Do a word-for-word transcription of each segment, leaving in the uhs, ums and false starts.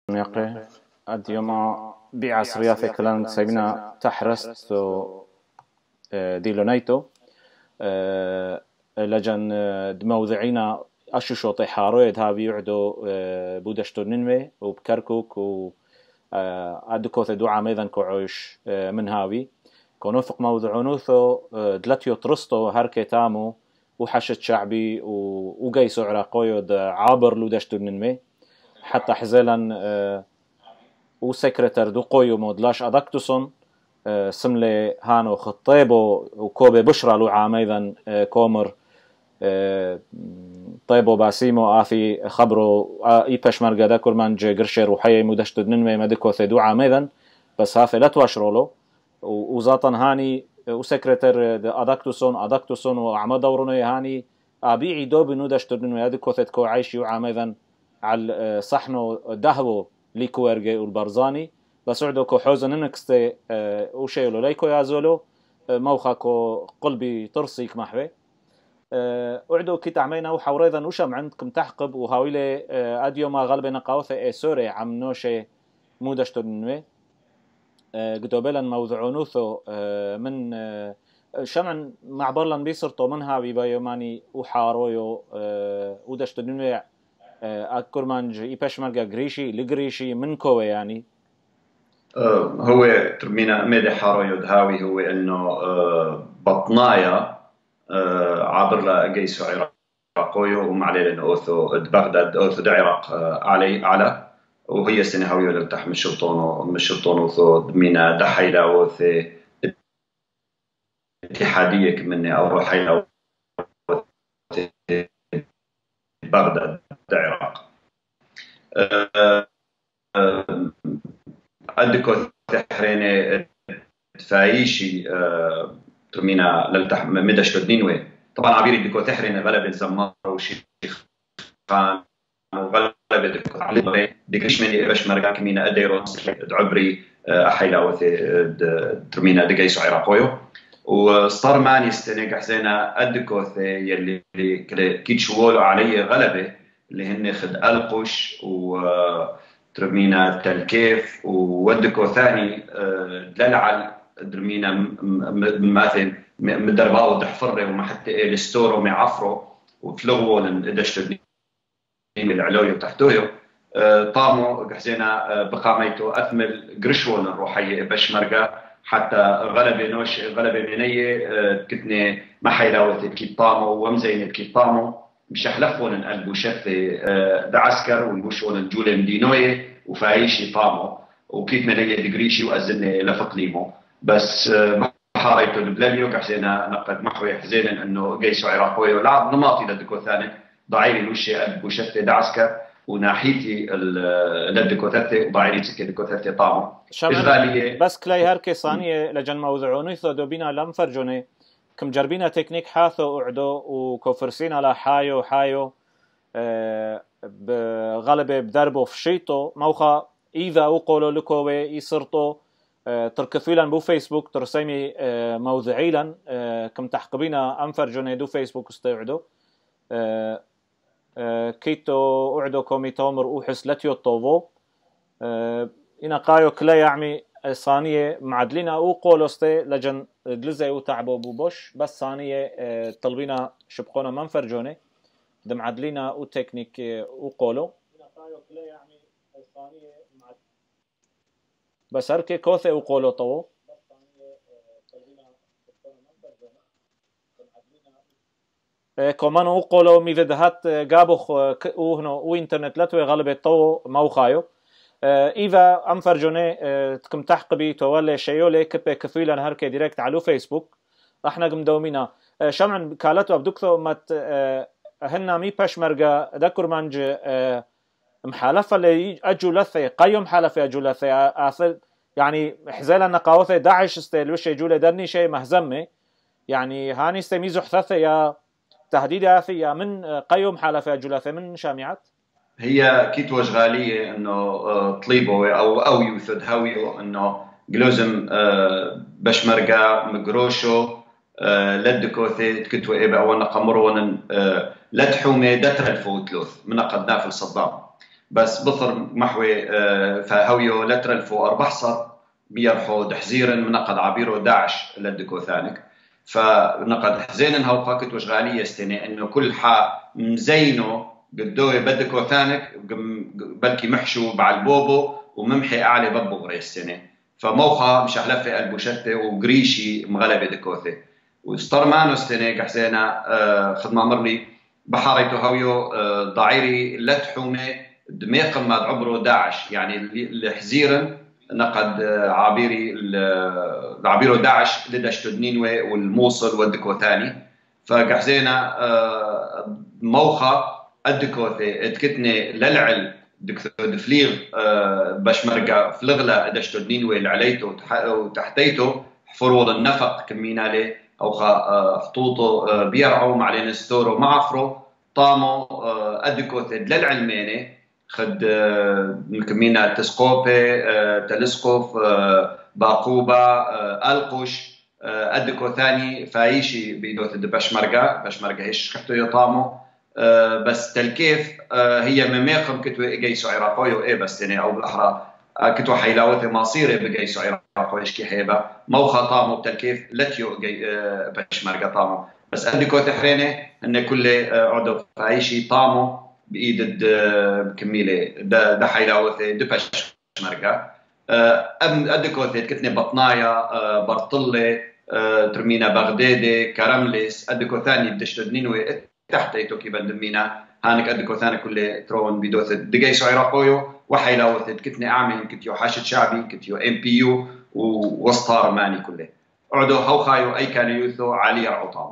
يقي اليوم بعصرية في كلام سيبنا تحرست ديلو نايتو لجن دموذعينا أشوشو طيحارويد هاوي يعدو بودشتو ننوي وبكركوك و أدكو ثدو عاميذا كوعوش من هاوي كونوفق موضوعونوثو دلتيو ترستو هركي تامو وحشت شعبي وقيسو عراقويو عابر لودشتو ننوي حتى حزيلا وسكرتر دو قويو مودلاش أدكتوسون سملي هانو خطيبو وكوبي بشرى لو عاميذا كومر طيبو باسيمو آفي خبرو إيباش مرقادا كرمان جي قرشي روحية مودشتو ننوي مدكو ثدو عاميذا بس هافي لا تواشرولو وزاطن هاني وسكرتر أدكتوسون أدكتوسون وعما دوروني هاني أبيعي دوبي نودشتو ننوي أدكو ثدكو عايشيو عاميذا على صحنو دهو ليكو ارجي والبرزاني بس عدو كو حوزن انكستي وشيلو ليكو يازولو موخاكو قلبي ترسيك محوي اعدو كي تعمينا وحوريذا وشم عندكم تحقب وهاويلي اديو ما غالبنا قاوثة اي سوري عم نوشي مودشتو ننوي قدوبلا موضوعونوثو من شمعن معبرلن بيصرتو من هاوي بايوماني وحارويو ودشتو ننوي أكرمانج إيباش مرجع غريشي لغريشي من كوه يعني هو ترمينا ميدي حارو يدهاوي هو إنه بطنايا عبر لا جيسو عراقويو وهم عليه لأن أوثو بغداد أوثو العراق علي على وهي سنة هاوي اللي تحت مشلطونو مشلطونو ثو مينا دحيلا وثي اتحادية مني أو حيلا بغداد العراق عندكو تحريني تفايشي ترمينا للتح مدشتو دنينوي طبعا عبيري ديكو تحريني غلبة زمار وشيخ خان وغلبة ديكو علي ديكش مني باش مرقا كمينا اديرو عبري احيلا وثي ترمينا ديكيسو عراقويو وصار ماني استنيق حسينا أدكوث يلي كيتشوولو علي غلبة اللي هن خد ألقش وترمينا تلكيف وودكو ثاني دلعل درمينا مثلا مدرباو دحفره وما حتى الستورو معفرو وفلغو لندشتو العلويو تحتويو طامو حسينا بقاميتو أثمل قرشون الروحية باش مرقا حتى غلبة نوش غلبة منية كتني ما حيلاوت الكيطامو ومزين الكيطامو مش حلفون قلبو شفة بعسكر ونبوشون الجولة مدينوية وفايشي طامو وكيت منية دقريشي وأزني لفقليمو بس حاريتو البلانيو كحسينا نقد محوي حزينا انه قيسو عراقوي ولعب نماطي لدكو ثاني ضعيري نوشي قلبو شفة دعسكر وناحيتي لدكوثتي وضعيري تسكي دكوثتي طامو إشغالية بس كلاي هركي صانية لجن موضوعوني ثودو بينا لم فرجوني كم جربينا تكنيك حاثو اعدو وكوفرسين على حايو حايو أه بغلبة بدربو فشيتو موخا إذا وقولو لكوه يصرتو أه تركفيلا بو فيسبوك ترسيمي أه موضوعيلا أه كم تحقبينا أم فرجوني دو فيسبوك استيعدو أه كيتو أعدو كومي تومر أوحس لتيو الطوفو أه إنا قايو كلا يعمي صانية معدلنا أو قولوستي لجن دلزي وتعبو بوبوش بس صانية أه طلبينا شبقونا منفرجوني دم عدلنا أو تكنيك أو قولو إنا قايو كلا يعمي صانية معد بس هركي كوثي أو قولو طوو بس صانية طلبينا شبقونا منفرجوني كمان وقولوا ميفيدهات جابوخ وهنو وإنترنت لتوي غالبا طو موخايو إيفا أم فرجوني تكم تحقبي تولي شيولي كبه كفيلا هركي ديريكت على فيسبوك احنا قم دومينا شمعن كالاتو أبدوكثو مات هنا مي باشمرقا ذكر منج محالفة اللي أجو لثي قيم محالفة أجو لثي آثل يعني حزيلا نقاوثي داعش استيلوش يجولي درني شيء مهزمي يعني هاني استميزو حثاثي يا تهديد فيها من قيوم حالة جلافة من شامعات هي كيت وشغالية إنه طليبو أو أو يوثد هاويو إنه جلوزم بشمرقة مقروشو لدكوثي تكتو إبا وانا قمرون لدحومي دتر الفوتلوث من قد نافل صدام بس بثر محوي فهويو لترل فو أربحصر بيرحو دحزيرن منقد عبيرو داعش لدكوثانك فنقد حزين هاو باكت وشغالية استنى انه كل حا مزينو قدوه بدكوثانك بلكي محشو بعالبوبو وممحي اعلى ببو غري السنة فموخا مش حلفة قلبو شتة وقريشي مغلبة دكوثة وسترمانو استنى حزينة خدمة مرلي بحاريتو هاويو ضعيري لتحومة دميق ما عبرو داعش يعني الحزيرن نقد عابيري عابيرو داعش لدشتو دنينوي والموصل والدكوثاني فقحزينا موخا الدكوثي اتكتني للعل دفليغ باش مرقا فلغلا دشتو دنينوي العليتو وتحتيتو حفرول النفق كمينا اوخا خطوطو بيرعو مع لينستورو معفرو طامو الدكوثي للعلميني خد كمينا تسقوبي تلسقوف باقوبة ألقش الدكوثاني فايشي بيدوت بشمرقة بشمرقة هيش خفتو يطامو بس تلكيف هي مميقم كتو إيجيسو عراقويو إيه بس تاني أو بالأحرى كتو حيلاوتي مصيري بيجيسو عراقويو إشكي حيبا موخا طامو بتلكيف لتيو بشمرقة طامو بس الدكوث حريني إن كل عدو فايشي طامو بإيد كميلة ده حيلاوثي دبش مرقة أم أدكوثي كتني بطنايا برطلة ترمينا بغدادي كرملس أدكوثاني بدشتدنينوي تحت ايتوكي بندمينا هانك أدكوثاني كله ترون بيدوث دقيسو عراقويو وحيلاوثي كتني أعمل كتيو حاشد شعبي كتيو ام بي يو ووسطار ماني كله عدو هو خايو أي كان يوثو علي رعوطام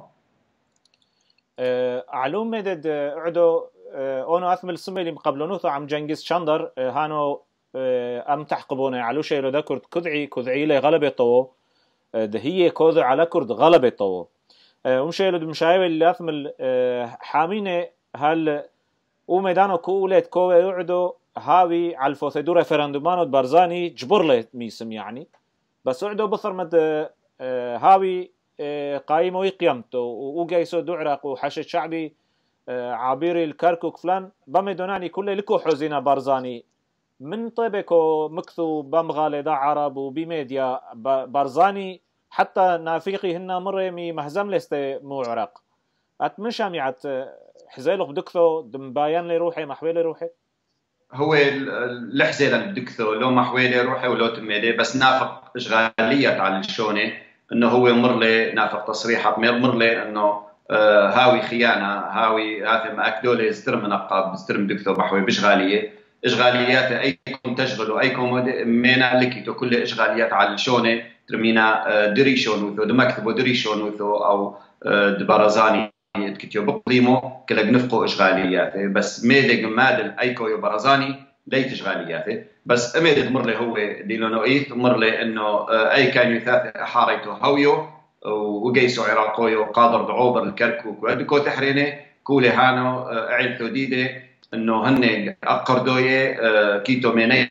علوم مدد عدو اونو اثمل سميلي مقبلونوثو عم جنجز شندر هانو ام تحقبونه علو شيلو دا كرد كدعي كدعي لي غلبة طو دهية كوذ على كرد غلبة طو ام شيلو دمشايب اللي اثمل حامينه هل وميدانو كولت كوه يعدو هاوي على الفوثيدو ريفرندومانو بارزاني جبر له ميسم يعني بس عدو بثر مد هاوي قايمو يقيمتو وقيسو دعرق وحشد شعبي عابيري الكركوك فلان بمدوناني كله لكو حزينة بارزاني من طيبكو مكثو بمغالي دا عرب وبميديا بارزاني حتى نافيقي هنا مرمي مهزم لستي مو عراق اتمشام يعت حزيلو بدكثو دمبايان لي روحي محويلي روحي هو الحزيلة بدكثو لو محويلي روحي ولو تميلي بس نافق اشغالية على الشوني انه هو مرلي نافق تصريحات مرلي انه آه هاوي خيانة هاوي هاثم أكدولي استرم نقاب استرم دكتو بحوي بشغالية إشغاليات أيكم تشغلوا أيكم مينا لكيتو كل إشغاليات على الشونة ترمينا آه دريشون وثو دمكتبو دريشون وثو أو آه دبارزاني كتيو بقديمو كلا بنفقو إشغاليات بس ميدق مادل أيكو يو برزاني ليت إشغاليات بس أميدق مرلي هو ديلونو إيث مرلي إنه آه أي كان يثاث حاريتو هويو وقيسو عراقويو قادر دعوبر الكركوك وادكو تحرينه كولي هانو اعيلتو ديده انه هن اقردويه كيتو مينيه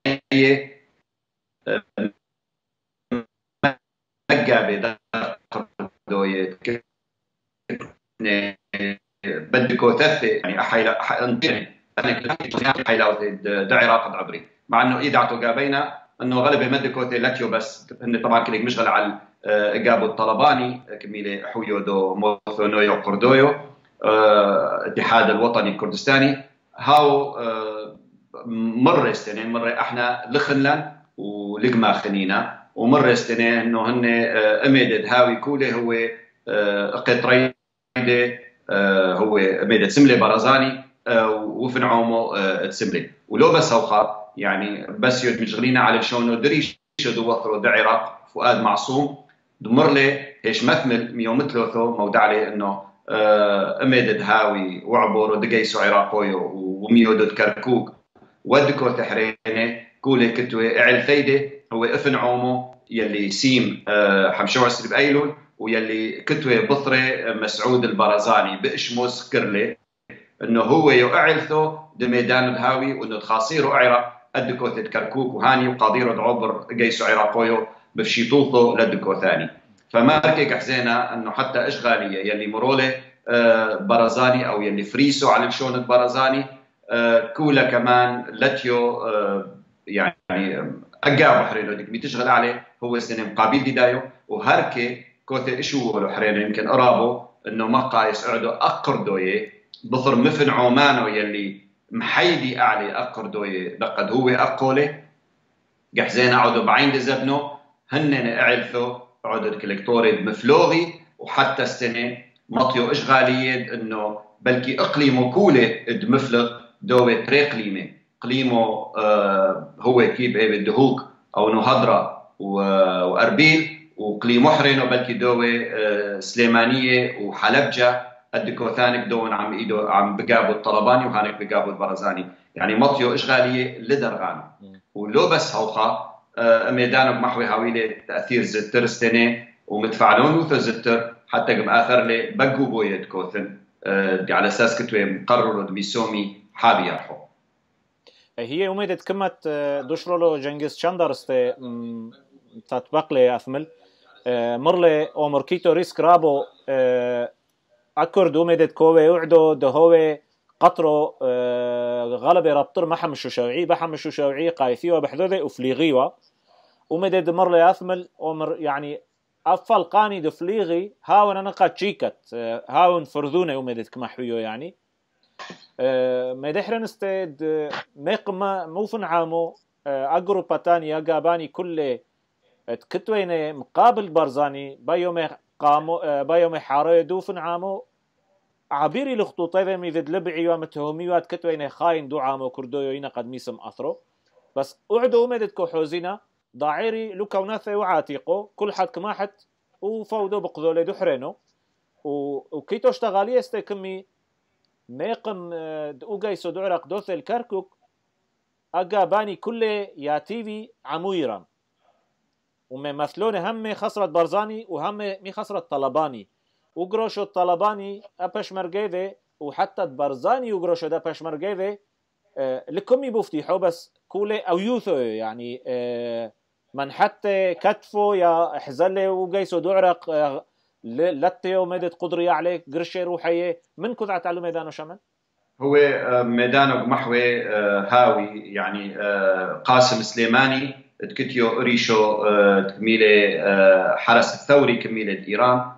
مقابه اقردويه بدكو تثي يعني احيلا احيلا دعراق عبري مع انه ايدعتو قابينا انه غالبا مدكو لاتيو بس هن طبعا كليك مشغل على إجابة الطلباني كميلة حويو دو موثونويو قردويو اتحاد الوطني الكردستاني هاو مرة استنى مرة احنا لخنلن ولقما خنينا ومرة استنى انه هن اميدد هاوي كوله هو قطريده هو اميدد سملي برزاني وفنعومو تسملي ولو بس هوخا يعني بس يود مشغلين على شونو دريش دو وثرو دعراق فؤاد معصوم دمر لي هيش مثمل ميو مثلوثو مودع لي انه اميدد هاوي وعبور ودقيسو عراقويو وميو دود كركوك ودكو تحرينه كولي كتوي اعل ثيده هو افن عومو يلي سيم حمشو عسر بايلول ويلي كتوي بطري مسعود البرزاني باشموس كرلي انه هو يعلثو دميدان الهاوي وانه تخاصيرو اعرق الدكو كركوك وهاني وقاضيرو دعوبر قيسو عراقويو بفشيطوثو لدكو ثاني فماركي حزينا انه حتى اشغاليه يلي مرولي برزاني او يلي فريسو على شون برزاني كولا كمان لاتيو يعني أجا بحرينو ديك بتشغل عليه هو سنة مقابل ديدايو وهركي كوثي إشو ولو حرينو يمكن أرابو إنه مقا يسعدو أقردويه بصر مفن عمانو يلي محيدي أعلي أقردويه لقد هو أقولي جحزين عودو بعين دزبنو هنن اعلثو عودو كليكتوري بمفلوغي وحتى السنة مطيو إشغالية إنه بلكي إقليمو كولة دمفلغ دوي تري قليمة قليمو آه هو كيب ايه بالدهوك أو نهضرة وأربيل وقليمو حرينو بلكي دوي آه سليمانية وحلبجة الدكو ثانك دون عم إيدو عم بقابو الطلباني وهانك بقابو البرزاني يعني مطيو إشغالية لدرغان ولو بس هوخا آه ميدانو بمحوي هاويلة تأثير زتر استنى ومتفعلون وثو زتر حتى قم آثر لي بقو بويد كوثن آه على أساس كتوي مقرروا بيسومي حابي يرحو هي أميدة كمت دوشرولو جنجز شاندرستي تطبق لي أثمل مرلي ومركيتو ريسك رابو أكرد أميدة كوي وعدو دهوي قطرو غلبي رابطر محم الشوشاوعي بحم الشوشاوعي قايثيوة بحذوذي أفليغيوة أميدة مرلي أثمل ومر يعني أفل قاني دفليغي هاون أنا قد شيكت هاون فرذوني أميدة كما حيو يعني ما يدحرن استيد ميقما موفن عامو أقرو باتاني أقاباني كل تكتوين مقابل برزاني بايومي قامو بايومي حاري دوفن عامو عبيري لخطوطي ذا ميذد لبعي ومتهمي واتكتوين خاين دو عامو كردويو ينا قد ميسم أثرو بس أعدو أميدت كوحوزينا ضاعيري لكوناثي وعاتيقو كل حد كماحت وفوضو بقذولي دحرينو وكيتو اشتغالي استيكمي ميقم دوغاي سودعرق دوث الكركوك أقاباني كل يا تيفي عمويران وممثلون هم خسرت برزاني وهم مي خسرت طلباني وقروشو الطلباني أبش مرقيذي وحتى برزاني وقروشو دا أبش مرقيذي أه لكم يبفتيحو بس كولي أو يوثو يعني أه من حتى كتفو يا حزلي وقيسو دعرق أه لتيو مدد قدري عليك قرشي روحية من كذا تعلم ميدانو شمن؟ هو ميدانو محوي هاوي يعني قاسم سليماني تكتيو ريشو تكميلة حرس الثوري كميلة إيران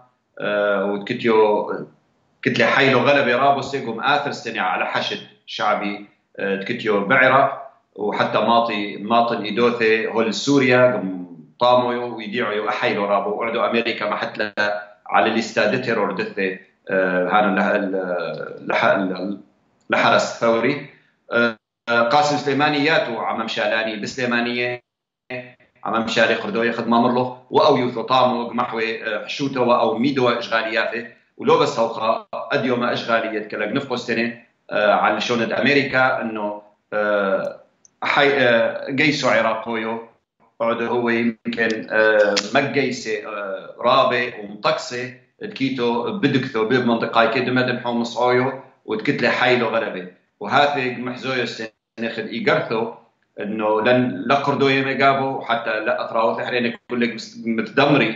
وتكتيو كتلة حيلو غلبة رابو سيقوم آثر سنة على حشد شعبي تكتيو بعرة وحتى ماطي ماطن إيدوثي هول سوريا طامو ويديعوا أحيلو رابو وعدو أمريكا ما حتى على اللي استادته وردثه هانو لحرس الثوري قاسم سليمانيات وعمام شالاني بسليمانية عمام شالي قردوية خدمة مرلو وأو يوثو طامو محوي حشوته أو ميدو إشغالياته ولو بس هوخا أديو ما إشغاليات كلاق نفقو السنة على شوند أمريكا أنه حي جيسو عراقويو بعد هو يمكن مجيسة رابع ومطقسة تكيتو بدكتو بمنطقة كده مدن حوم صعيو وتكتله حيلو غلبة وهذا محزوية السنة خد إيجارثو إنه لن لا قردوية مجابو وحتى لا أثراو ثحرين كلك متدمري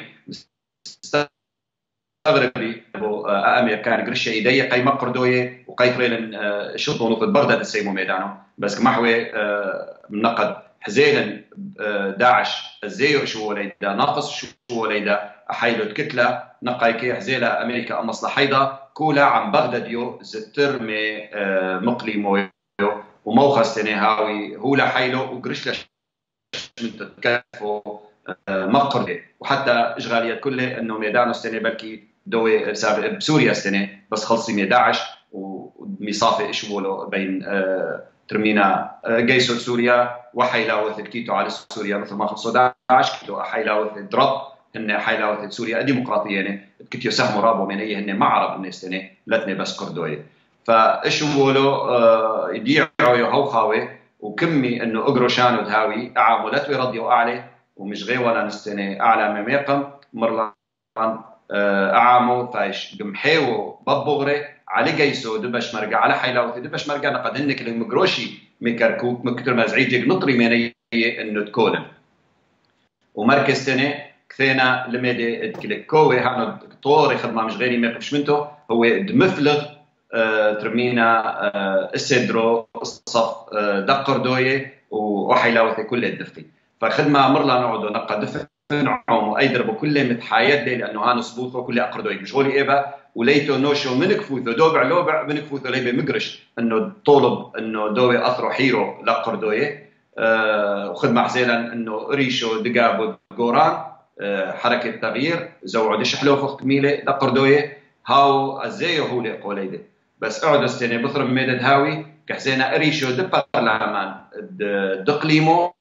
مستغربي أبو أمير كان قرشة إيديا قيمة قردوية وقيترين شطو نقط بردة السيمو ميدانو بس محوي منقد حزيلا داعش الزيو شو وليدا ناقص شو وليدا أحيلو الكتلة نقايكي حزيلا أمريكا مصلحيدا كولا عن بغداد يو زتر مي مقلي مويو وموخى سنة هاوي هولا حيلو وقرشلش من تتكافو مقر وحتى إشغاليات كله إنه ميدانو السنة بلكي دوي بسوريا السنة بس خلصي مي داعش ومصافي إشوولو بين ترمينا جيسو سوريا وحيلاوث كيتو على سوريا مثل ما خلصوا داعش كيتو حيلاوث درب هن حيلاوث سوريا ديمقراطية يعني كيتو سهموا رابو من أي هن ما عرب من السنة لتني بس كردوية فإشوولو يديعوا يهوخاوي وكمي إنه أجروشانو دهاوي أعاملت ويرضيوا أعلى ومش غير ولا نستنى أعلى من ميقم مرلان أعامو فايش جمحيو ببغري على جيسو دبش مرجع على حيلاوث دبش مرجع نقد إنك المجروشي مكركوك مكتر مزعيج نطري مني إنه تكولن ومركز سنة كثينا لمدة كلكوي هانو طوري خدمة مش غيري ما يقفش منته هو دمفلغ آه ترمينا آه السدرو الصف دقر دويه وحيلاوثي كل الدفتي فخدمه مرلا نقعدوا نقا دفن عم واي دربو كله متحايد لي لانه هان صبوثه كله اقر دويه مش غولي ايبا وليتو نوشو من كفوثو دوبع لوبع من كفوثو ليبي مقرش انه طولب انه دوي اثرو حيرو لقر دويه أه وخدمه حزيلا انه ريشو دقابو قوران أه حركه تغيير زوعوا دش حلو فوق ميله لقر دويه هاو ازايو هو لي قوليده بس اقعد استني بثر ميدد هاوي كحسينا اريشو د برلمان دقليمو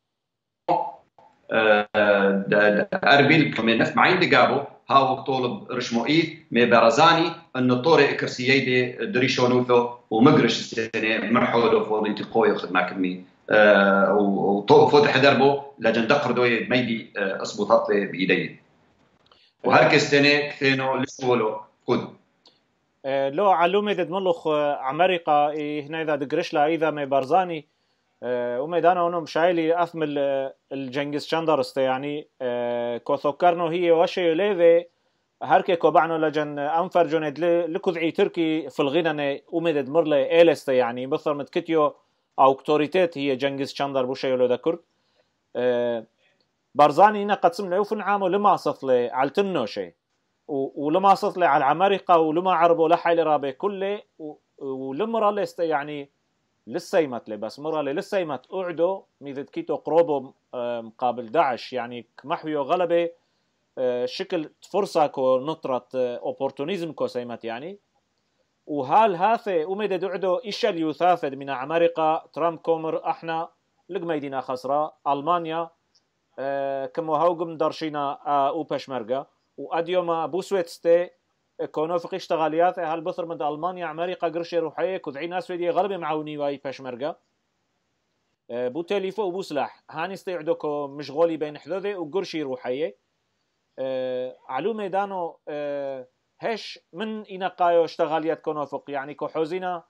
اربيل كمان نف معين دقابو هاو طولب رشموئيث مي برزاني انه طوري كرسييدي دريشو نوثو ومقرش السنه مرحولو فوضي تقوي خدمه كمي وفوت حدربو لجن دقر دوي ميدي اصبطت لي بايدي وهرك السنه كثينو لسولو خد لو علومة دملخ عمريقة هنا إذا دقرش لا إذا ما برزاني وميدانا ونم شايلي أثمل الجنجز شاندرست يعني كوثوكرنو هي وشي ليفي هركي كوبعنو لجن أنفر جند لكذعي تركي في الغنى ومدد مرلي إيلست يعني بثر متكتيو أو كتوريتات هي جنجز شاندر بوشي لو ذكرت برزاني هنا قد سمنا يوفن عامو لما صفلي عالتنو شي ولما صطلع على العمارقة ولما عربوا لحيل رابي كله ولمرة لست يعني لسيمت لي بس مرة لي لسيمت قعدوا ميزد كيتو قروبوا مقابل داعش يعني محويو غلبة شكل فرصة كو نطرة اوبورتونيزم كو سيمت يعني وهال هاثة وميدد قعدوا إيش اللي يثاثد من عمارقة ترامب كومر احنا لقميدنا خسرة ألمانيا كمو هاوقم درشينا او بشمرقة وأديوما بوسويتستي كونو فقي اشتغاليات هل بثر من ألمانيا عمارقة قرشي روحية كذعي ناس ودي غلبي معوني واي باشمرقة بو تليفو وبو سلاح هاني استيعدوكو مشغولي بين حذوذي وقرشي روحية علو ميدانو هش من إنقايو اشتغاليات كونو فق يعني كو حوزينا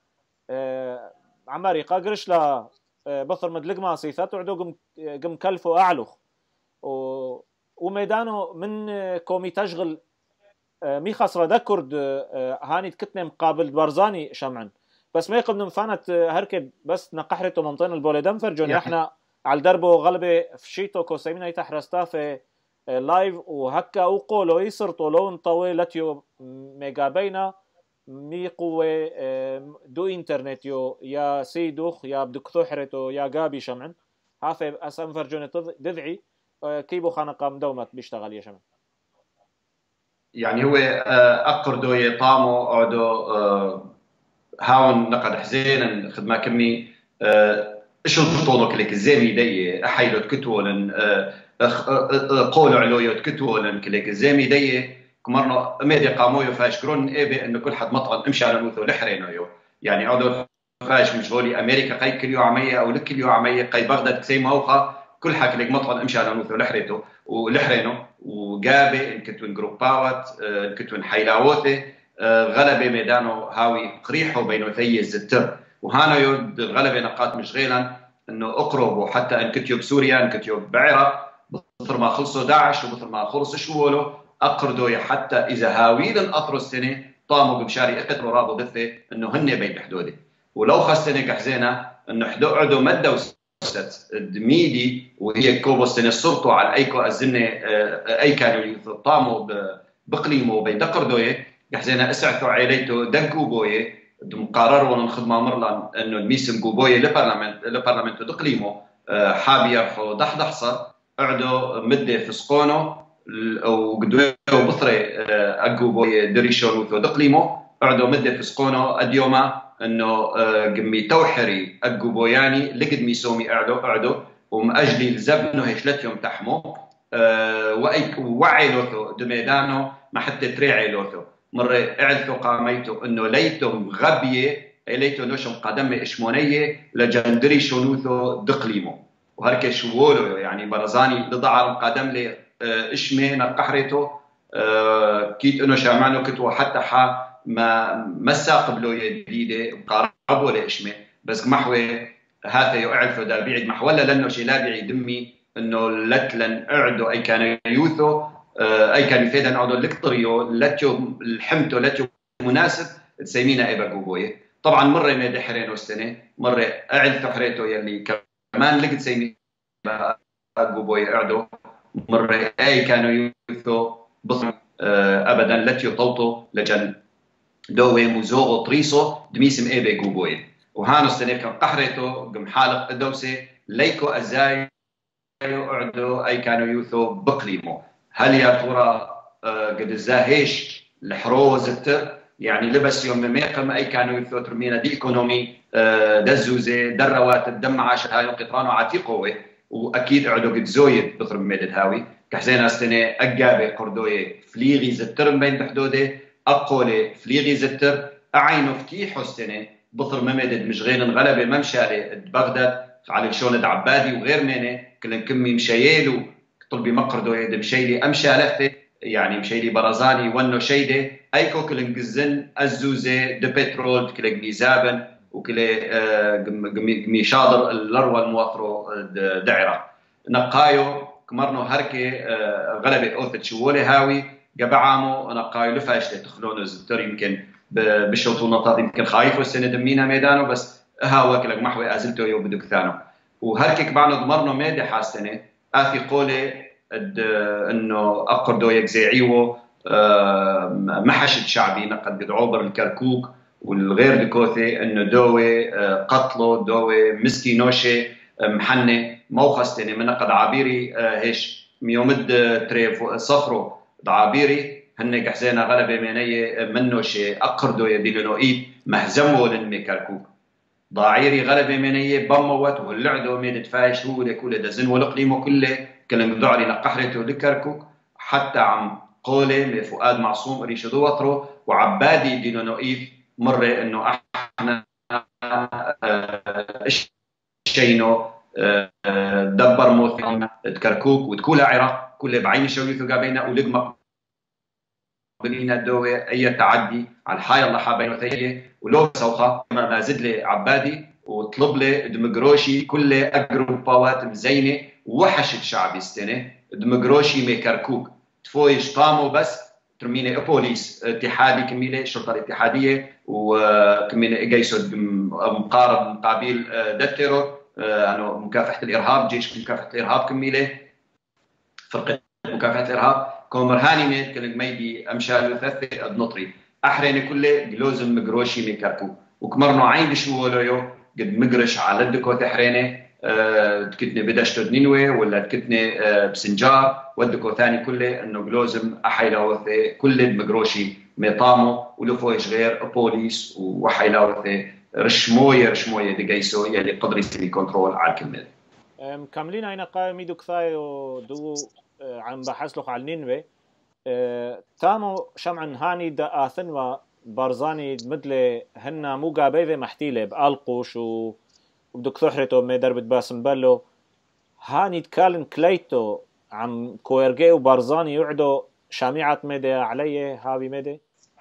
عمارقة قرش لا بثر مدلق ماسيثة تعدو قم كلفو أعلخ و وميدانو من كومي تشغل مي خسرة ذكرد هاني تكتنا مقابل برزاني شمعا بس ما يقبل فانت هركب بس نقحرته منطين البوليدم فرجون احنا على دربه غلبة فشيتو كوسيمينا يتحرستا في لايف وهكا وقولو يسرطو لون طويل لتيو ميجا بينا مي قوة دو انترنت يو يا سيدوخ يا بدك ثحرتو يا قابي شمعا هافي اسم فرجون دذعي كيبو خانقة مدومت بيشتغل يا شمال يعني هو أقر دوية طامو أعدو هاون نقد حزينا خدمة كمي إيش البطولة كلك الزامي دي أحيلو تكتولن قولوا علويو تكتولن كلك الزامي دي كمرنا ميدي قامويو فاش قرون إيه إنه كل حد مطعن امشي على نوثو لحرينو يعني أعدو فاش مش غولي أمريكا قي كل يو عمية أو لك كل يو عمية قي بغداد كسي موخة كل حكي لك مطعن امشي على نوثو لحريته ولحرينه وجابي ان كنتون جروباوت ان كنتون حيلاوته غلبه ميدانه هاوي قريحه بينه ثيز التر وهانا يود الغلبه نقاط مشغيلا انه اقرب وحتى ان كنتيو بسوريا ان كنتيو بعراق بطر ما خلصوا داعش وبطر ما خلص شوولو اقردوا حتى اذا هاويل اثروا السنه طاموا بمشاري اقتلوا رابو دثه انه هن بين حدودي ولو خستني كحزينه انه حدو قعدوا مدوا دميدي وهي كوبوستن السلطة على أيكو الزنة أي كانوا يطاموا بقليمو بين دقردوية يحزينا أسعتوا عيليتو دقوا بوية مقرروا الخدمة مرلا إنه الميسم جوبوية لبرلمنت لبرلمنت دقليمو حاب يرحوا دحدحصة قعدوا مدة في سقونو وقدوا بطري أجوبوية دريشون وثو دقليمو قعدوا مدة في سقونو أديوما انه قمي توحري الجوبوياني لقد ميسومي قعدوا قعدوا ومأجلي الزبنه هشلتهم تحمو أه وعي لوثو دميدانو ما حتى تريعي لوثو مرة اعلثو قاميتو انه ليتهم غبية ليتو نوشم قدم اشمونية لجندري شنوثو دقليمو وهركي شوولو يعني برزاني لضع قدم لي اشمي نقحريتو أه كيت انه شامعنو كتو حتى حا ما مسا قبلوا جديده قربوا لإشمه بس محوي هذا يعرفوا دا بيعد محولا لانه شي لا بيعد دمي انه لتلن اعدوا اي كان يوثو اي كان يفيدن اعدوا لكطريو لتيو الحمتو لتيو مناسب تسمينا ايبا جوبويه طبعا مره ما دحرينه السنه مره اعلتو حريته يلي كمان لقيت سيمي اقو بوي اعدو مره اي كانوا يوثو بصم ابدا لتيو طوطو لجن دوي موزوغو طريسو دميسم اي بيقو بوي وهانو السنه كان قحريتو قم حالق الدوسه ليكو ازاي اعدو اي كانوا يوثو بقليمو هل يا ترى قد الزاهيش الحروز التر يعني لبس يوم ميقم اي كانوا يوثو ترمينا دي ايكونومي دزوزه در رواتب دم عاش هاي القطران وعتيقوه واكيد اعدو قد زويد بطرم ميدد هاوي كحزينا السنه اقابه قردويه فليغي زترم بين بحدوده اقوله فليغي زتر اعينو فتيحو السنه بطر ممدد مش غير انغلبه ممشاله بغداد على شلون عبادي وغير منه كلن كمي مشيلو طلبي مقردو يد مشيلي امشى لفته يعني مشيلي برزاني ونو شيده ايكو كلن قزن الزوزه دو بترول كلن ميزابن وكلي قمي شاطر الروى الموفرو دعره نقايو كمرنو هركي غلبه اوثت شوولي هاوي قبعامو نقايو لفاشته تخلونو زتر يمكن بالشوط والنطاط يمكن خايف والسنه دمينا ميدانو بس هاو كلك محوي ازلتو يو بدك ثانو وهركي كبعنا ضمرنا ميدي حاسنه اثي قولي انه اقردو يكزيعيو محشد شعبي نقد قد عبر الكركوك والغير دكوثي انه دوي قتلو دوي مسكينوشي محنه موخستني من قد عابيري هيش ميومد تريف صفرو عابيري هن حسينا غلبه منيه منه شيء اقردو يدينو ايد مهزمو لنمي كركوك ضاعيري غلبه منيه بموت واللعدو ميد فايش هو لكل دزن والاقليم كله كلام دعري نقحرته لكركوك حتى عم قوله لفؤاد معصوم ريشدو وطرو وعبادي دينو ايد مره انه احنا شينو دبر موثقنا كركوك وتكولا عراق كله بعين شويثو قابينا ولقمه بنينا الدوي اي تعدي على الحياه الله حابين وثيه ولو سوخه ما زد لي عبادي وطلب لي دمقروشي كله اجروباوات مزينه وحشت شعبي السنه دمقروشي مي كركوك تفويش قاموا بس ترمينا بوليس اتحادي كميله الشرطه الاتحاديه وكميله جيسود مقارب مقابل دترو انه مكافحه الارهاب جيش مكافحه الارهاب كميله فرقه مكافحه الارهاب كومر هاني ميت كلك ميدي امشال ثلاثه النطري احرين كله جلوزم مقروشي ميكركو وكمرنو عين شو ولو قد مقرش على الدكو تحرينه أه تكتني بدشت نينوي ولا تكتني أه بسنجار ودكو ثاني كله انه جلوزم احيلاوثه كل المقروشي ميطامو ولو فويش غير بوليس وحيلاوثه رشمويه رشمويه دقيسو يلي قدر يسوي كنترول على الكمل مكملين هنا قايم ميدو كثايو دو عم بحثلخ على نينوي تامو شمعن هاني دا آثنوا برزاني مدلي هنا مو قابيذي محتيلة بألقوش وبدك ثحرتو مي دربت باسم بلو هاني تكالن كليتو عم كويرجي وبرزاني يعدو شامعة ميدي علي هاوي ميدي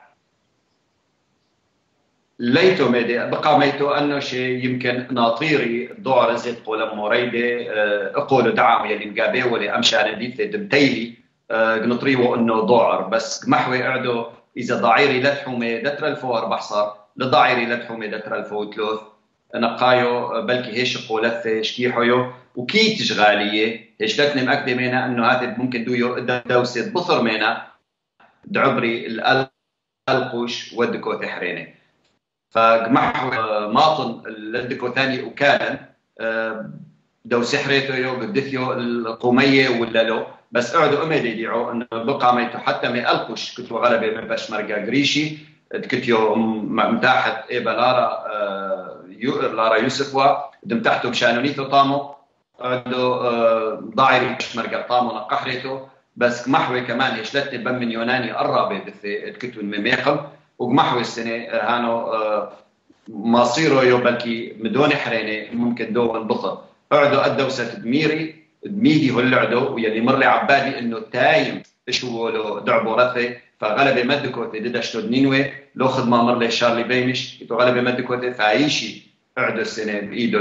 ليتو ميدي بقى ميتو انه شيء يمكن ناطيري دعر زيت قول موريدي اقول دعم يلي مقابي ولي امشي على ديت دمتيلي نطريو انه ضعر بس محوي قعدو اذا ضعيري لتحومي دتر الفو اربع صار لضعيري لتحومي دتر الفو ثلاث نقايو بلكي هيش قولت شكيحيو وكي تشغاليه هيش لتني مأكده مينا انه هذا ممكن دويو دوسة بصر مينا دعبري القوش ودكو تحريني فمحوي ماطن لدكو ثاني وكان دو سحريتو يو بدثيو القوميه ولا لو بس قعدوا امي يدعوا انه بقى ميتو حتى ما القش كنتوا غلبه من بشمرقه قريشي كنتيو متاحت ايبا لارا لارا يوسفوا دمتحتوا بشانونيتو طامو قعدوا ضاعري بشمرقه طامو نقحريتو بس محوي كمان هشلتني بم من يوناني قرابه دثي كنتوا ميقم ومحوي السنه هانو مصيره يو بلكي مدوني حرينه ممكن دو انبطل قعدوا الدوسة دميري دميدي هو اللي عدو ويلي مر لي عبادي انه تايم شو لو دعبو رثي فغلبة مدكوتي ددشتو نينوي لو خدمه مر لي شارلي بيمش يتو غلبة مدكوتي فايشي قعدوا السنة بايدو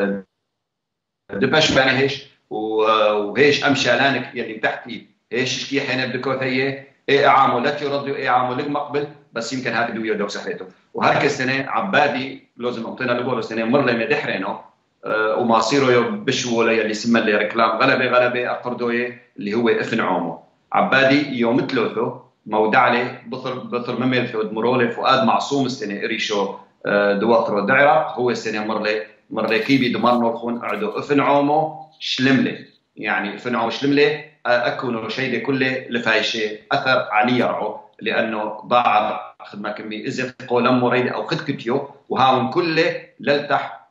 دبش بانهش وهيش امشالانك يلي تحتي هيش شكي حين بدكوتي ايه عامو لا يرضي ايه عامو لك مقبل بس يمكن هذا دويه دوك سحريته وهرك السنه عبادي لازم نعطينا لقول السنه مر لي مدحرينه أه وما صيروا بشو ولا اللي سمى اللي ركلام غلبه غلبه اقردويه اللي هو افن عومو عبادي يوم ثلاثه مودع عليه بطر بطر ممل فؤاد مرولي فؤاد معصوم السنه اريشو أه دواترو دعرة هو السنه مر لي مر لي كيبي دمرنا الخون قعدوا افن عومو شلمله يعني افن عومو شلمله اكونوا شيء كله لفايشه اثر علي يرعو لانه ضاع خدمه كمي اذا قولم مريد او خد كتيو وهاون كله للتح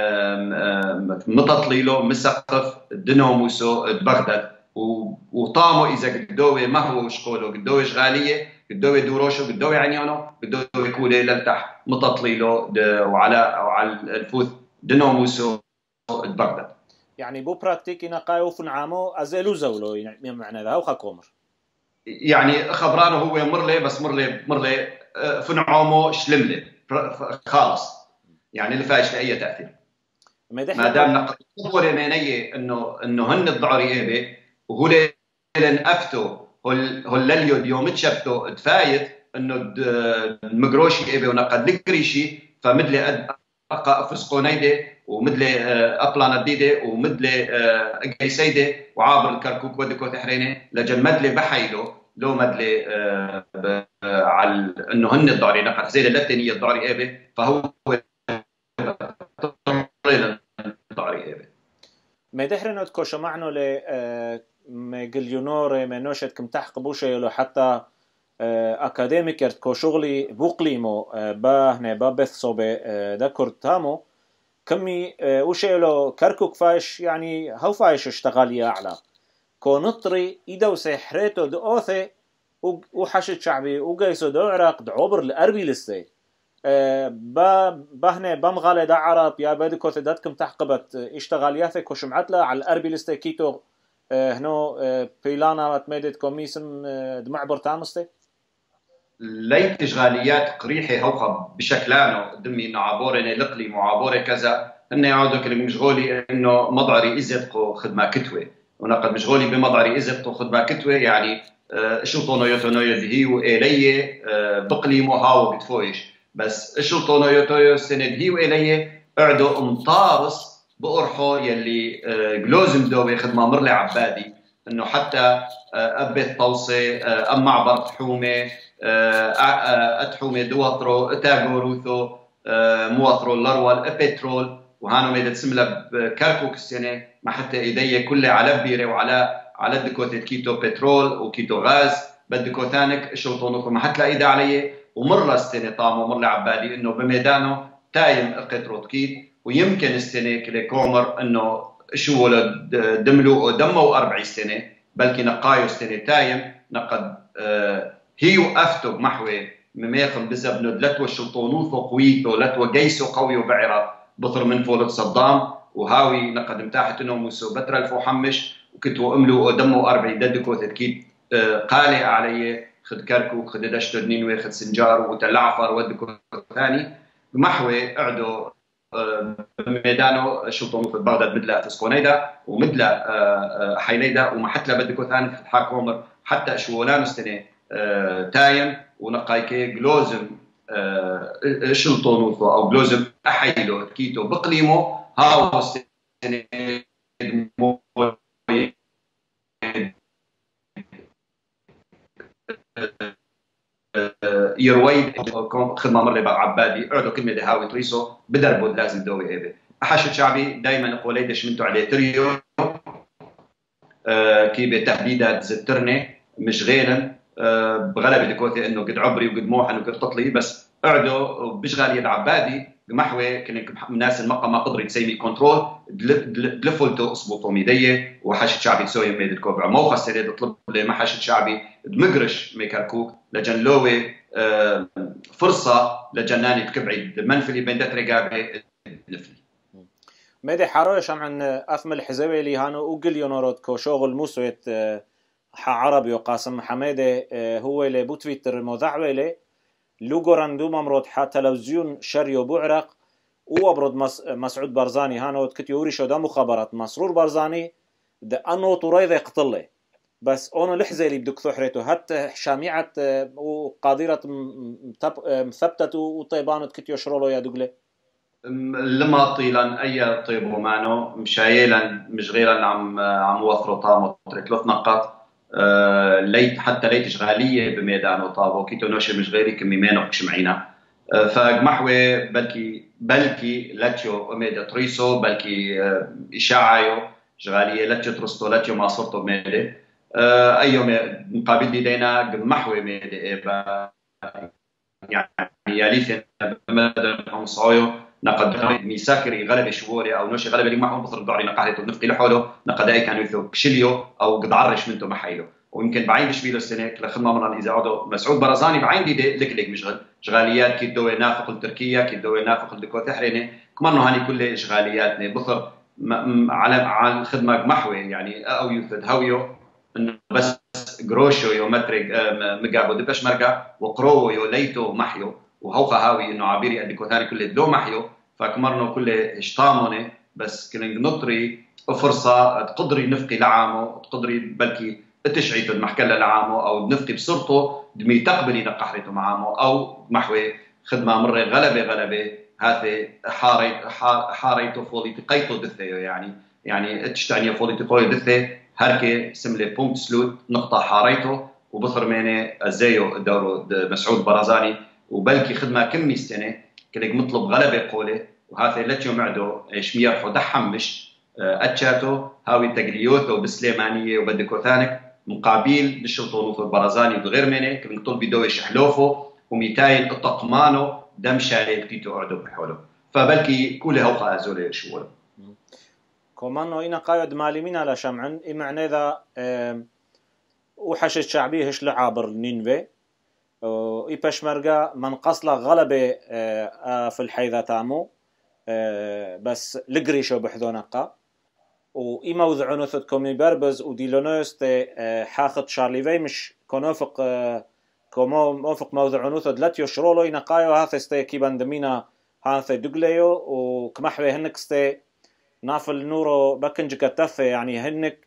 متطليلو مسقف دنوموسو بغداد وطامو اذا قدوي ما هو شقولو قدوي شغاليه قدوي دوروشو قدوي عنيانو قدوي كوله للتح متطليلو وعلى وعلى الفوث دنوموسو بغداد يعني بو براكتيكي نقايو فن عامو ازيلو زولو يعني معنى ذا وخا كومر يعني خبرانه هو مرلي بس مرلي مرلي فن عامو شلملي خالص يعني اللي فايش لاي تاثير ما دام نقول يمينيه انه انه هن الضعري ايبه وهو لن افتو هل هل يوم تشفتو تفايت انه المقروشي ايبه ونقد لكريشي فمدلي فسقونيدي ومدلي أبلان الديدة ومدلي قيسيدة وعابر الكركوك ودكو تحرينه لجن مدلي بحيلو لو مدلي على انه هن الضعري نقد زي اللتينية الضعري ايبه فهو الضعري ايبه ما دحرنو تكوشو معنو ل مجليونور منوشت كم تحق بوشي لو حتى اكاديميكر تكو شغلي بوقليمو باهنا بابثسو بدكر تامو كمي وشيلو كركوك فايش يعني هو فايش اشتغال يعلى كو نطري إيدو سحريتو دقوثي وحشد شعبي وقيسو دو عراق دعوبر الأربي لسي بهنا بمغالي دا عرب يا بادي كوثي داتكم تحقبت اشتغالياثي كو شمعتلا على الأربي لسي كيتو هنو بيلانا تميدت كوميسم دمعبر تامستي ليت اشغاليات قريحه هوخه بشكلانه دمي انه عبوري لقلي معابوري كذا انه يعودوا كل مشغولي انه مضعري ازتقو خدمه كتوه ونقد مشغولي بمضعري ازتقو خدمه كتوه يعني شو طونو يوتونو يدهي والي بقلي مو هاو بتفويش بس شو طونو يوتو سندهي والي قعدوا امطارس بقرحو يلي جلوزم دوبي خدمه مرلي عبادي انه حتى ابيت توصي ام معبر تحومه اتحومه دوطرو اتاغوروثو موطرو لرول ابيترول وهانو ميدت سملا بكركوك السنه ما حتى ايديه كلها على بيره وعلى على دكوتة كيتو بترول وكيتو غاز بدكو ثانك شوطونكو ما حتى ايده علي ومر السنه طامو مر عبالي انه بميدانه تايم قطرو كيت ويمكن السنه كلي كومر انه شو دملو دمو أربعين سنه بلكي نقايو السنه تايم نقد آه هيو افتو محوي مميخم بزبنو لتو شلطونوثو قويتو لتو جيسو قويو بعرة بطر من فولد صدام وهاوي نقد متاحت انه موسو بتر الفو حمش وكتو املو دمو أربعين ددكو تذكيد آه قالي علي خد كركو خد دشتو دنينوي خد سنجار وتلعفر ودكو ثاني محوي قعدوا بميدانه شلطونو في بغداد مدلا تسكونيدا ومدلا حيليدا وما حتى بدكو ثاني في الحاك عمر حتى شولانو السنه تايم ونقايكي جلوزم شلطونو او جلوزم احيلو كيتو بقليمو هاو السنه يرويد خدمه مر بقى عبادي قعدوا كلمه دهاوي تريسو بدربوا لازم دوي ايبه احشد شعبي دائما قوليدش منتو عليه تريو آه كي بتهديدات زترني مش غيرا آه بغلبه الكوثي انه قد عبري وقد موحن وقد تطلي بس قعدوا بشغال يد عبادي محوي كان الناس المقا ما قدرت تسمي كنترول دلفولتو اصبطوا ميديه وحشد شعبي تسوي ميد الكوبرا موقع سريد طلب لي ما حشد شعبي دمقرش ميكركوك لجن لوي آه فرصه لجناني تكبعي منفلي بين دات رقابه نفلي ميدي حرايش عن اثمل حزبي لي هانو وقل يونورد كو شغل موسويت آه عربي وقاسم حميده آه هو اللي بو تويتر موضعوي لي لوغو راندو ممرود حتى تلفزيون شريو بعرق وابرد مس مسعود برزاني هانو كتيوري شو دا مخابرات مسرور برزاني ده انو طريده قتله بس اونو لحزه اللي بدك ثحرته حتى شامعه وقادره مثبتة وطيبانه كتيو شرولو يا دقله لما طيلا اي طيب ومانو مشايلا مشغيلا عم عم وفروا طامو ثلاث نقاط أه ليت حتى ليت اشغاليه بميدانه طابو كيتو نوشي مشغيري كمي مينو كشمعينا أه فجمحوي بلكي بلكي لاتشو اميدا تريسو بلكي أه اشاعيو اشغاليه لاتشو ترستو لاتشو ما صرتو ميدي أه ايوم مقابل دينا جمحوي ميدي إيبا يعني ياليث بمدن صايو نقد ميساكري غلب شووري او نوشي غلب اللي معهم بصر الدعري نقاهته نفقي لحوله نقداي كانوا يثو كشليو او قد عرش منتو محايلو ويمكن بعين بشبيلو السنه لخدمه مرة اذا عودوا مسعود برزاني بعين دي لك لك مشغل شغاليات كي الدوي نافق التركيه كي الدوي نافق الدكو تحريني كمان هاني كل اشغالياتنا بصر على على الخدمه محوي يعني او يثد هاويو انه بس جروشو يو مترك مقابو دبش مرقا وقرو يو ليتو محيو وهوقا هاوي انه عبيري اديكو ثاني كل دلو محيو فكمرنو كل اشطامونه بس كلنج نطري فرصه تقدري نفقي لعامو تقدري بلكي تشعيتو المحكله لعامو او نفقي بصرته دمي تقبلي نقحرته معامو او محوي خدمه مره غلبه غلبه هذا حاري حاريتو فولي تقيتو دثيو يعني يعني تشتعني فولي تقوي دثي هركي سملي بونت سلوت نقطه حاريته وبصر ميني زيو دورو مسعود برزاني وبلكي خدمه كمي سنه كلك مطلب غلبه قوله وهذا لتشو معدو شمير حو دحمش اتشاتو هاوي تقليوثو بسليمانيه وبدكو ثانك مقابل للشلطونوث البرزاني بغير منه كلك طول بدوي شحلوفو وميتايل الطقمانو دم شالي كتيتو اعدو بحوله فبلكي كل هوقا ازولي شوال كمان إنا قايد معلمين على شمعن إمعنى ذا وحشة شعبية هش لعابر نينفي إي بشمرقا من قصلا غلبة في الحيذة تامو بس لقريشو بحذونقا وإي موضع نثت كومي بربز وديلونوست حاخد شارليفي مش كونوفق كومو موفق موضع نثت لاتيو شرولو إنا قايو هاثستي كيبان دمينا هاثي دقليو وكمحوي هنكستي نافل نورو بكنج كتفة يعني هنك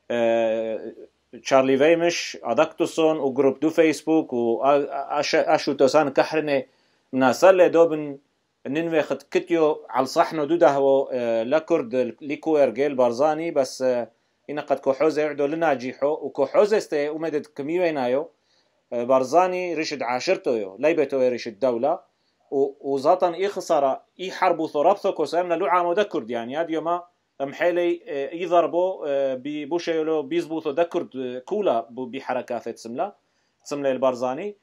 تشارلي فيمش أدكتوسون وجروب دو فيسبوك وأشو توسان كحرنة مناسلة دوبن ننوي خد كتيو على صحنه دوده هو لكرد ليكوير جيل بارزاني بس إن قد كوحوزة يعدو لناجيحو وكوحوزة استي ومدد كميوينايو بارزاني رشد عاشرتو يو ليبتو يرشد دولة وزاطن إي خسارة إي حربو ثرابثو كوسامنا لو عامو دكرد يعني هاد يوما محيلي يضربو ببوشيولو بيزبوثو دكرد كولا بحركات تسملا تسملا البارزاني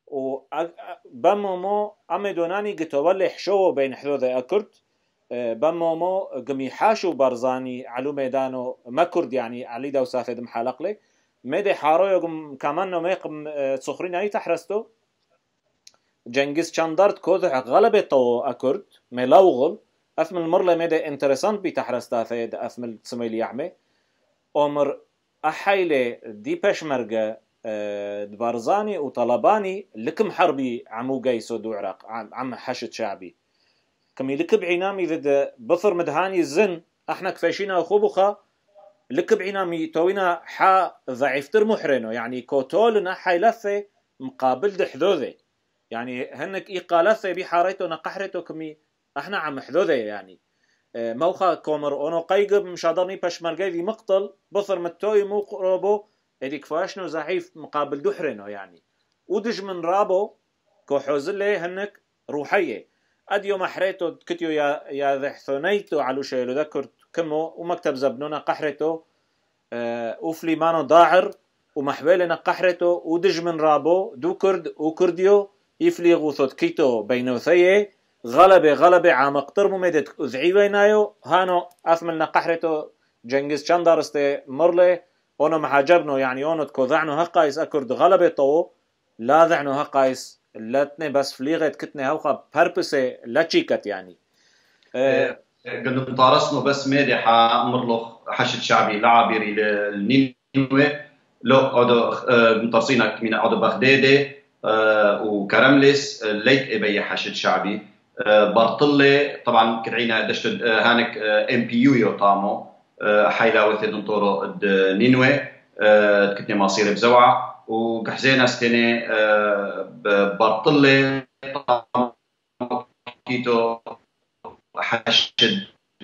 وبمومو أمدوناني قتولي حشو بين حذوذي أكرد بمومو قمي حاشو بارزاني علو ميدانو مكرد يعني علي دو سافد محالقلي ميدي حارو يقوم كمانو ميقم تصخرين أي تحرستو جنگیز چندارد کودح غلبه تو اکرد ملاوغل افمل مرله مده انترسانت بی تحرستا فید افمل تسميل يعمي عمر احيله دي بشمرقه دبارزاني وطلباني لكم حربي عمو قيسو دو عراق عم حشد شعبي كمي لكب عينامي ذد بثر مدهاني الزن احنا كفاشينا وخوبخا لكب عينامي توينا حا ضعيفتر محرنو يعني كوتولنا حيلفه مقابل دحذوذي يعني هنك إقالثة بحارته نقحرته كمي احنا عم حذوذة يعني موخا كومر اونو قيقب مشادرني بشمرقاي ذي مقتل بثر متوي مقربو ادي كفاشنو زعيف مقابل دحرنو يعني ودج من رابو كوحوزلي هنك روحية اديو محريتو كتيو يا يا ذحثونيتو علو شيلو ذكرت كمو ومكتب زبنونا قحرته اه وفلي مانو ضاعر ومحبالنا قحرته ودج من رابو دو كرد وكرديو يفلي غوثوت كيتو بينوثيه غلبة غلبة عام اقتربو ميدت اذعيوينايو هانو اثملنا قحرتو جنگيز چندارستي مرلي اونو محاجبنو يعني اونو تكوذعنو هقايس اكرد غلبة طو لا ذعنو هقايس لاتني بس فليغت كتني هوخا باربسي لا تشيكت يعني قلنا مطارسنو بس ميدي حا مرلو حشد شعبي لعابيري للنينوي لو اودو مطارسينا كمينا اودو بغدادي أه وكرملس ليت ابي حشد شعبي أه برطله طبعا كرعينا دشت أه هانك ام بي يو يو طامو أه حيلا وثد نطورو نينوي كتني مصير بزوعة وكحزينا ستني ببطلة كيتو حشد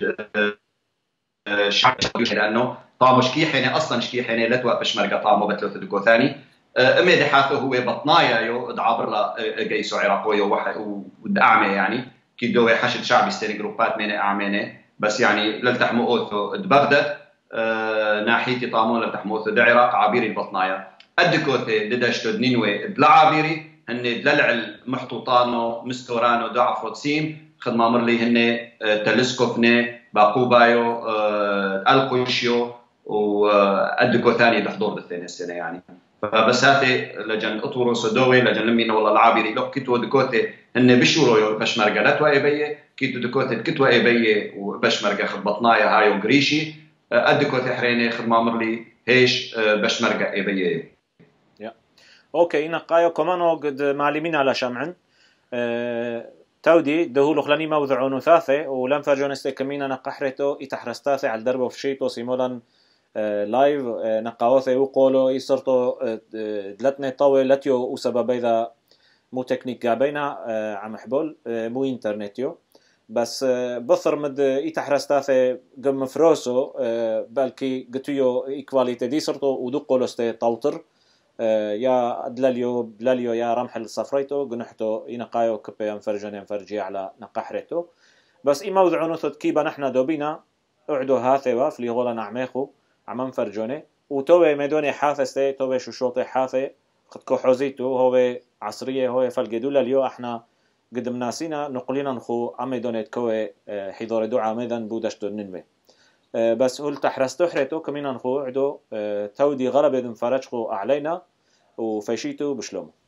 شعب لانه طعمه شكيحني اصلا شكيحني لا توقفش مرقه طعمه بثلاث دكو ثاني امي دحاته هو بطنايا يو دعابر لا جيسو عراقوي ودعمه يعني كي دوي حشد شعبي ستري جروبات من اعمانه بس يعني للتحمو اوثو بغداد ناحيتي طامون للتحمو دعراق عابيري البطنايا الدكوثي ددشتو نينوي دلعابيري هن دلع محطوطانو مستورانو دعفروتسيم خدمه مرلي هن تلسكوفني باقوبايو القوشيو وادكو ثاني لحضور بالثاني السنه يعني فبس هاتي لجن اطورو سدوي لجن لمينا والله العابري لو كيتو دكوتي هن بشورو بشمرقه لا تويبيه كيتو دكوتي كتوا ايبيه وبشمرقه خد بطنايا هايو قريشي ادكوتي حريني خد مامرلي هيش بشمرقه ايبيه يا اوكي نقايو كمانو قد معلمين على شمعن أه... تودي دهولو خلاني موضعون ثاثة ولم فرجون استكمينا نقحرتو يتحرستاثة على الدرب وفشيتو سيمولا آه لايف آه نقاوثة وقولو يصرتو آه دلتني طوي لتيو وسبب إذا مو تكنيك قابينا آه عم حبول آه مو انترنتيو بس آه بثر مد يتحرستاثة قم فروسو آه بالكي قتيو إيكواليتي دي صرتو ودقو لستي طوتر آه يا دلاليو بلاليو يا رمح الصفريتو قنحتو ينقايو كبي ينفرجن ينفرجي على نقحرتو بس إما وضعونو ثد كيبا نحنا دوبينا اعدو هاثوا في غولا نعميخو عمان فرجوني وتوي ميدوني حاثستي توي شوشوطي حاثي خد كوحوزيتو هو عصرية هو فالقدولا اليو احنا قدم ناسينا نقلينا نخو عمي دونيت كوي حضور دو عامدن بودشتو ننوي بس قلت حرستو حريتو كمينا نخو عدو تودي غرب يدن فرجخو أعلينا وفيشيتو بشلومو